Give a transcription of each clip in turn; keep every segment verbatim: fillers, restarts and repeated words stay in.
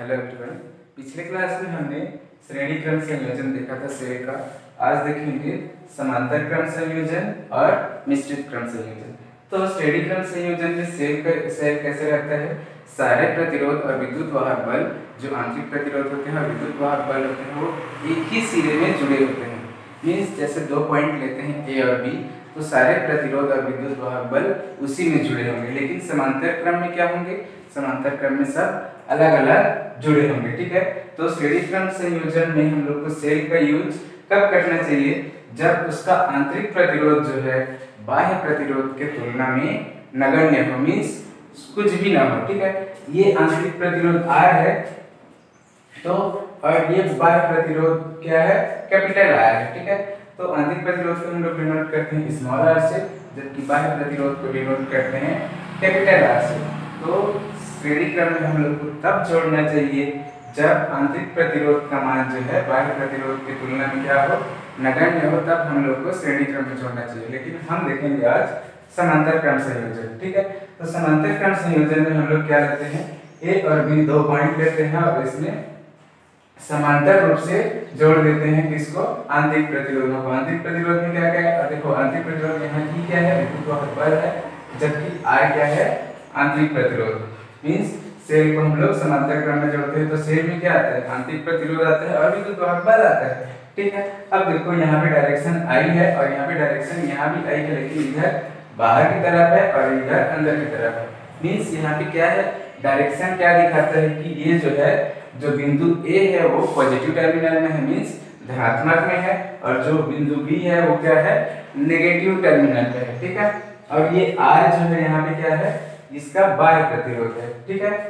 Hello everyone. पिछले class में हमने श्रेणी क्रम संयोजन देखा था सेल का। आज देखेंगे समांतर क्रम संयोजन और मिश्रित क्रम संयोजन। तो श्रेणी क्रम संयोजन में सेल का सेल कैसे रहता है? सारे प्रतिरोध और विद्युत वाहक बल, जो आंतरिक प्रतिरोध होते हैं और विद्युत वाहक बल होते हैं, वो एक ही सिरे में जुड़े होते हैं। मीन्स जैसे दो पॉइंट लेते हैं ए और बी, तो सारे प्रतिरोध और विद्युत वाहक बल उसी में जुड़े होंगे। लेकिन समांतर क्रम में क्या होंगे? समांतर क्रम में सब अलग अलग जुड़े होंगे। ठीक है, तो श्रेणी क्रम संयोजन में हम लोग को सेल का यूज कब करना चाहिए? जब उसका आंतरिक प्रतिरोध जो है बाह्य प्रतिरोध के तुलना में नगण्य हो, मीन्स कुछ भी ना हो। ठीक है, ये आंतरिक प्रतिरोध आर है तो और ये बाह्य प्रतिरोध क्या है? कैपिटल आर है। ठीक है, तो आंतरिक प्रतिरोध को हम लोग डिनोट करते हैं स्मॉल आर से, जबकि बाह्य प्रतिरोध को डिनोट करते हैं कैपिटल आर से। तो श्रेणी क्रम में हम लोग को तब जोड़ना चाहिए जब आंतरिक प्रतिरोध का मान जो है बाह्य प्रतिरोध की तुलना में क्या हो? नगण्य हो, तब हम लोग को श्रेणी क्रम में जोड़ना चाहिए। लेकिन हम देखेंगे आज समांतर क्रम संयोजन। ठीक है, तो समांतर क्रम संयोजन में हम लोग क्या लेते हैं? ए और बी दो पॉइंट लेते हैं और इसमें समांतर रूप से जोड़ देते हैं किसको? आंतरिक प्रतिरोधों को। आंतरिक प्रतिरोध में क्या क्या है? देखो, आंतरिक प्रतिरोध यहाँ की क्या है? विद्युत वाहक बल है, जबकि आर क्या है? आंतरिक प्रतिरोध। मींस सेल को हम लोग समांतर क्रम में जोड़ते हैं तो सेल में क्या आता है? आंतरिक प्रतिरोध आता है और विद्युत वाहक बल आता है। ठीक है, अब देखो यहाँ पे डायरेक्शन आई है और यहाँ पे डायरेक्शन यहाँ भी आई है, लेकिन इधर बाहर की तरफ है और इधर अंदर की तरफ है। मींस यहाँ पे क्या है? डायरेक्शन क्या दिखाता है कि ये जो है, जो बिंदु ए है वो पॉजिटिव टर्मिनल में है, मींस धनात्मक में है, और जो बिंदु बी है वो क्या है? नेगेटिव टर्मिनल पे है। ठीक है, और ये आर जो है यहाँ पे क्या है? इसका बाह्य प्रतिरोध है। ठीक है,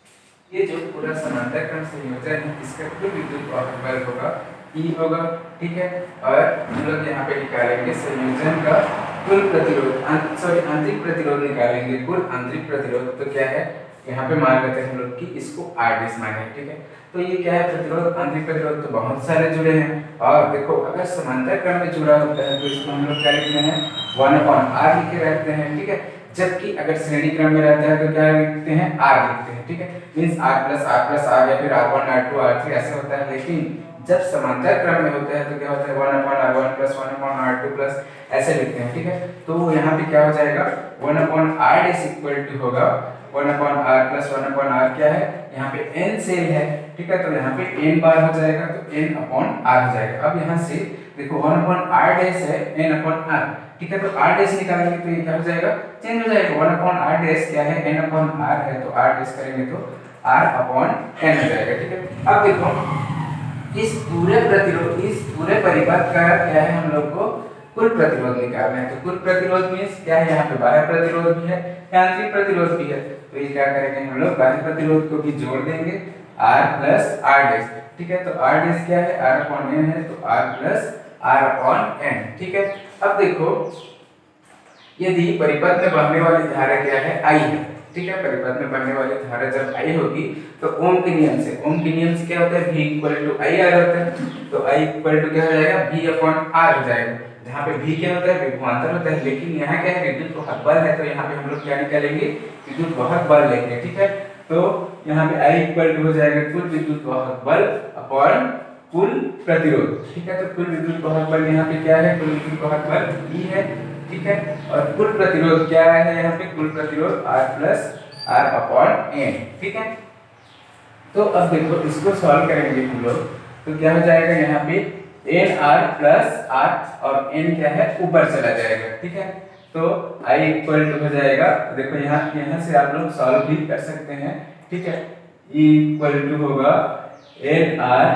ये जो पूरा समांतर क्रम संयोजन है इसका कुल विद्युत वाहक बल होगा ई होगा। ठीक है, और हम लोग यहाँ पे निकालेंगे संयोजन का कुल प्रतिरोध, सॉरी आंतरिक प्रतिरोध निकालेंगे, कुल आंतरिक प्रतिरोध। तो क्या है? यहाँ पे मान लेते हैं हम लोग कि इसको आर डैश माने। ठीक है, तो ये क्या है? प्रतिरोध, आंतरिक प्रतिरोध तो बहुत सारे जुड़े हैं। और देखो, अगर समांतर क्रम में जुड़ा होता है तो इसको हम लोग क्या लिखते हैं? वन अपॉन आर लिखे रहते हैं। ठीक है, जबकि अगर श्रेणी क्रम में रहता है तो क्या लिखते हैं? आर लिखते हैं। ठीक है, means R plus R plus R या फिर R one R two R three ऐसे होता है। लेकिन जब समांतर क्रम में होता है तो क्या होता है? One upon R one plus one upon R two plus ऐसे लिखते हैं। ठीक है, तो यहाँ पे क्या हो जाएगा? One upon R dash equal to होगा one upon R plus one upon R. क्या है? यहाँ पे n सेल है। ठीक है, तो यहाँ पे n बार हो जाएगा तो n अपॉन आर हो जाएगा। अब यहाँ से देखो वन अपॉन आर डैश है n अपॉन आर। ठीक है, तो r डैश निकालेंगे तो ये क्या हो जाएगा? चेंज हो जाएगा। वन अपॉन आर डैश क्या है? n अपॉन r है, तो r डैश करेंगे तो r अपॉन n हो जाएगा। ठीक है, अब देखो इस पूरे प्रतिरोध, इस पूरे परिपथ का क्या है? हम लोग को कुल प्रतिरोध निकालना है। तो कुल प्रतिरोध मींस क्या है? यहाँ पे बाह्य प्रतिरोध भी है, आंतरिक प्रतिरोध भी है। तो ये क्या करेंगे? हम लोग बाह्य प्रतिरोध को भी जोड़ देंगे, r प्लस आर डैश। ठीक है, तो r डैश क्या है? r अपॉन n है, तो r plus r upon n। ठीक है, अब देखो यदि परिपथ में बहने वाली धारा क्या है? I है। ठीक है, परिपथ में बहने वाली धारा जब I होगी तो ओम के नियम से, ओम के नियम से क्या होता है? V equal to I R होता है। तो I इक्वल टू क्या हो जाएगा? V अपॉन R हो जाएगा, जहाँ पे V क्या होता है? विभवांतर होता है। लेकिन यहाँ क्या है? विद्युत वाहक बल है, तो यहाँ पे हम लोग क्या निकालेंगे? विद्युत वाहक बल लेंगे। ठीक है, तो यहाँ पे I इक्वल टू हो जाएगा कुल विद्युत वाहक बल अपॉन कुल प्रतिरोध। ठीक है, तो कुल विद्युत वाहक बल यहाँ पे क्या है? कुल विद्युत वाहक बल E है। ठीक है, और कुल प्रतिरोध क्या है? यहाँ पे कुल प्रतिरोध R plus R upon N। ठीक है, तो अब देखो इसको सॉल्व करेंगे हम लोग तो क्या हो जाएगा? यहाँ पे एन आर प्लस आर और n क्या है? ऊपर चला जाएगा। ठीक है, तो I इक्वल टू हो जाएगा, देखो यहाँ यहाँ से आप लोग सॉल्व भी कर सकते हैं। ठीक है, E इक्वल टू होगा N R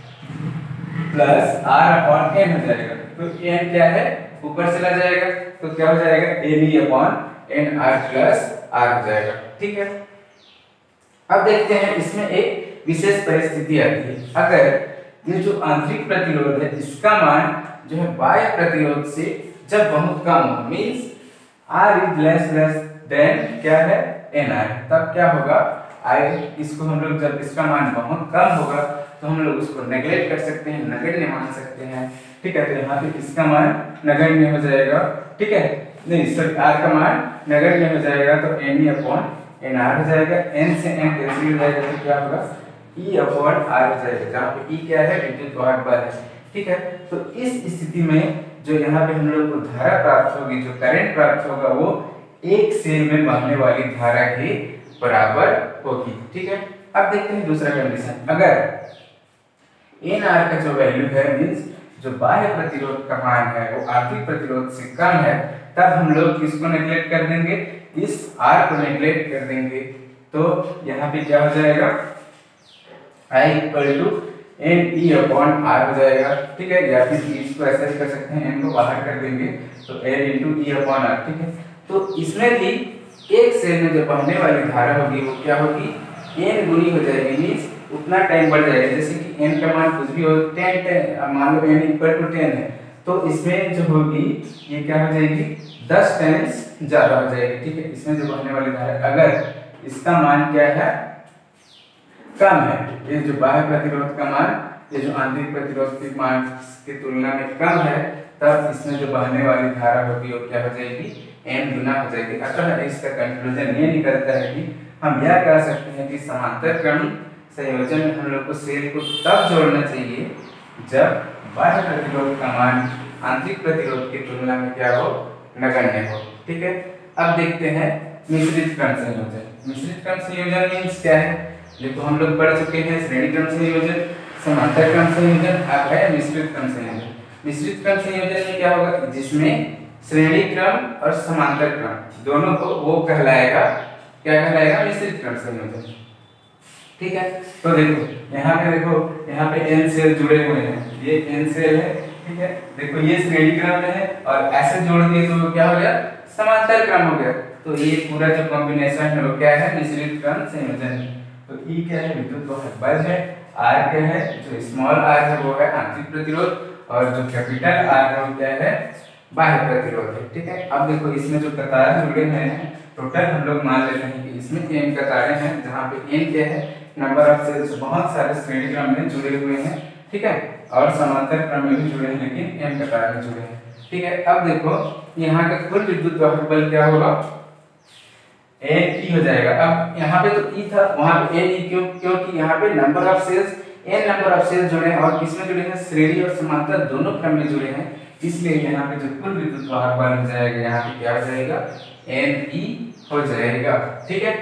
plus R upon n हो जाएगा। तो n क्या है? ऊपर चला जाएगा, तो क्या हो जाएगा? N E upon N R plus R हो जाएगा। ठीक है, अब देखते हैं इसमें एक विशेष परिस्थिति आती है। अगर ये जो आंतरिक प्रतिरोध है इसका मान जो है बाह्य प्रतिरोध से जब बहुत कम हो, means R is less less than क्या है? एन आर, तब क्या होगा? I इसको हम लोग जब इसका मान बहुत कम होगा तो हम लोग उसको नेगलेक्ट कर सकते हैं, नगण्य मान सकते हैं। ठीक है, तो यहाँ पे इसका मान नगण्य हो जाएगा। ठीक है, नहीं सॉरी R का मान नगण्य हो जाएगा, तो N E upon N R हो जाएगा। n से n कैंसिल हो जाएगा तो क्या होगा? E अपॉन R हो जाएगा, जहाँ पे E क्या है, विद्युत वाहक बल है। ठीक है, तो इस स्थिति में जो यहाँ पे हम लोग को धारा प्राप्त होगी, जो करंट प्राप्त होगा, वो एक सेल में बहने वाली धारा के बराबर होगी। ठीक है, अब देखते हैं दूसरा कंडीशन। अगर एन आर का जो वैल्यू है, मींस जो बाह्य प्रतिरोध का मान है वो आंतरिक प्रतिरोध से कम है, तब हम लोग किसको नेग्लेक्ट कर देंगे, इस आर को नेग्लेक्ट कर देंगे। तो यहाँ पे क्या हो जाएगा, I equal to N E upon R हो जाएगा। ठीक है, या फिर इसको ऐसे भी कर सकते हैं, एन को बाहर कर देंगे तो N into E upon R. ठीक है, तो इसमें भी एक सेल में जो बहने वाली धारा होगी वो क्या होगी, एन गुनी हो जाएगी, मींस उतना टाइम बढ़ जाएगा। जैसे कि एन का मान कुछ भी हो, टेन टेन मान लो एन इक्वल टू टेन है, तो इसमें जो होगी ये क्या हो जाएगी, दस टाइम्स ज्यादा हो जाएगी। ठीक है, इसमें जो बहने वाली धारा, अगर इसका मान क्या है, कम है, ये जो बाह्य प्रतिरोध का मान, ये जो आंतरिक प्रतिरोध के मान की तुलना में कम है, तब इसमें जो बहने वाली धारा होगी वो क्या हो जाएगी, एन गुना हो जाएगी। अतः इसका कंक्लूजन ये निकलता है कि हम यह कह सकते हैं कि समांतर क्रम संयोजन में हम लोग को सेल को तब जोड़ना चाहिए जब बाह्य प्रतिरोध का मान आंतरिक प्रतिरोध की तुलना में क्या हो, नगण्य हो। ठीक है, अब देखते हैं मिश्रित क्रम संयोजन। मिश्रित क्रम संयोजन मीन्स क्या है, देखो हम लोग पढ़ चुके हैं श्रेणी क्रम संयोजन, समांतर क्रम संयोजन, अब है मिश्रित क्रम संयोजन। मिश्रित क्रम संयोजन में क्या होगा, जिसमें श्रेणी क्रम और समांतर क्रम दोनों को वो कहलाएगा, क्या कहलाएगा, मिश्रित क्रम संयोजन। ठीक है, तो देखो यहाँ पे, देखो यहाँ पे एन सेल जुड़े हुए हैं, ये एन सेल है। ठीक है, देखो ये श्रेणी क्रम में है और ऐसे जोड़ दिए तो क्या हो गया, समांतर क्रम हो गया। तो ये पूरा जो कॉम्बिनेशन है वो क्या है, मिश्रित क्रम संयोजन है। तो E क्या है, विद्युत वाहक बल है, R क्या है, जो स्मॉल r है वो है आंतरिक प्रतिरोध, और जो कैपिटल R है वो क्या है, बाह्य प्रतिरोध है। ठीक है, अब देखो इसमें जो कतार जुड़े हुए हैं, टोटल हम लोग मान लेते हैं कि इसमें n कतारें हैं, जहाँ पे n क्या है, नंबर ऑफ सेल्स बहुत सारे श्रेणी क्रम में जुड़े हुए हैं। ठीक है, और समांतर क्रम में भी जुड़े हैं, लेकिन n कतार में जुड़े हैं। ठीक है, अब देखो यहाँ का कुल विद्युत वाहक बल क्या होगा, एन ई हो जाएगा। अब यहाँ पे तो ई था, वहाँ पे एन ई क्यों, क्योंकि यहाँ पे number of cells, N number of cells जुड़े हैं, और किसमें जुड़े हैं, श्रेणी और समांतर दोनों क्रम में जुड़े हैं, इसलिए यहाँ पे जो कुल विद्युत वाहक बल हो जाएगा, यहाँ पे क्या हो जाएगा, एन ई हो जाएगा। ठीक है,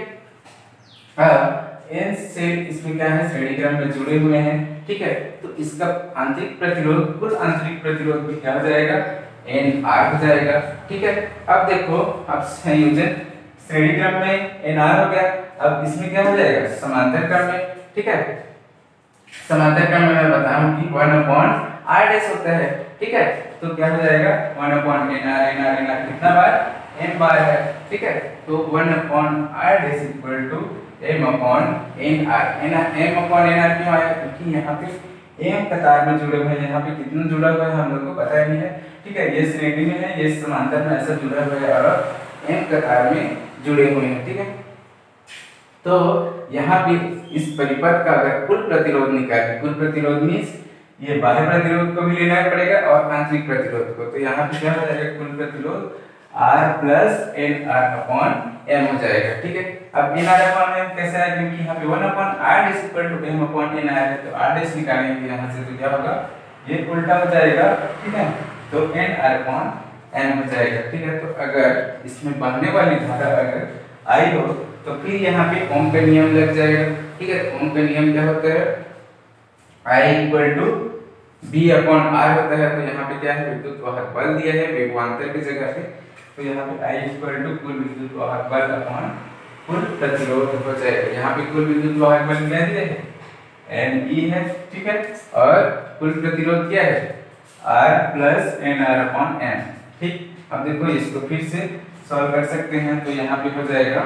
अब एन सेल इसमें क्या है, श्रेणी क्रम में जुड़े हुए हैं। ठीक है, तो इसका आंतरिक प्रतिरोध, कुल आंतरिक प्रतिरोध भी क्या हो जाएगा, एन आर हो जाएगा। ठीक है, अब देखो, अब संयोजन श्रेणी क्रम में एन आर हो गया, अब इसमें क्या हो जाएगा, समांतर क्रम में। ठीक है, समांतर क्रम में मैं बताऊं कि वन अपॉन आर डैश होता है। ठीक है, तो क्या हो जाएगा, one upon N R, N R N R कितना बार, एन बार है। ठीक है, तो one upon R dash equal to M upon N R. N M upon N R क्यों आया, क्योंकि यहाँ पे एम कतार में जुड़े हुए हैं, यहाँ पे कितना जुड़ा हुआ है हम लोग को पता ही नहीं है। ठीक है, ये श्रेणी में है, ये समांतर में ऐसा जुड़ा हुआ है, और एम कतार में जुड़े हुए हैं। ठीक है, तो यहाँ पे इस परिपथ का अगर कुल प्रतिरोध निकालें, कुल प्रतिरोध मींस ये बाह्य प्रतिरोध को भी लेना पड़ेगा और आंतरिक प्रतिरोध को, तो यहाँ पे क्या हो जाएगा, कुल प्रतिरोध R plus N R upon M हो जाएगा। ठीक है, अब एन आर अपॉन एम कैसे आएगा, क्योंकि यहाँ पे one upon R dash equal to M upon N R है, तो आर डैश निकालेंगे यहाँ से, तो क्या होगा, ये उल्टा हो जाएगा। ठीक है, तो एन आर अपॉन एम हो जाएगा। ठीक है, तो अगर इसमें बहने वाली धारा अगर आई हो तो फिर यहाँ पे ओम का नियम लग जाएगा। ठीक है, ओम का नियम क्या होता है, I equal to B upon R होता है। तो यहाँ पे क्या है, विद्युत वाहक बल दिया है विभवांतर की जगह पे, तो यहाँ पे I इक्वल टू कुल विद्युत वाहक बल अपॉन कुल प्रतिरोध हो जाएगा। यहाँ पे कुल विद्युत वाहक बल क्या दिया है, एन ई है। ठीक है, और कुल प्रतिरोध क्या है, R plus N R upon M. ठीक, अब देखो इसको फिर से सॉल्व कर सकते हैं, तो यहाँ पे हो जाएगा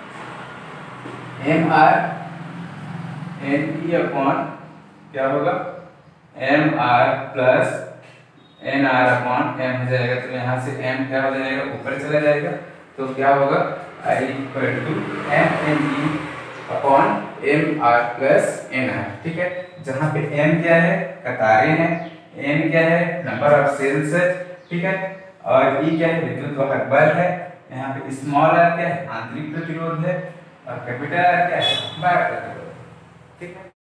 M R N E upon क्या होगा, M R plus N R upon M हो जाएगा। तो यहाँ से m क्या हो जाएगा, ऊपर चला जाएगा, तो क्या होगा, I equal to M N E upon M R plus N R. ठीक है, जहाँ पे m क्या है, कतारें हैं, n क्या है, नंबर ऑफ सेल्स है। ठीक है, और E क्या है, विद्युत वाहक बल है। यहाँ पे स्मॉल r क्या है, आंतरिक प्रतिरोध है, और कैपिटल R क्या है, बाह्य प्रतिरोध। ठीक है।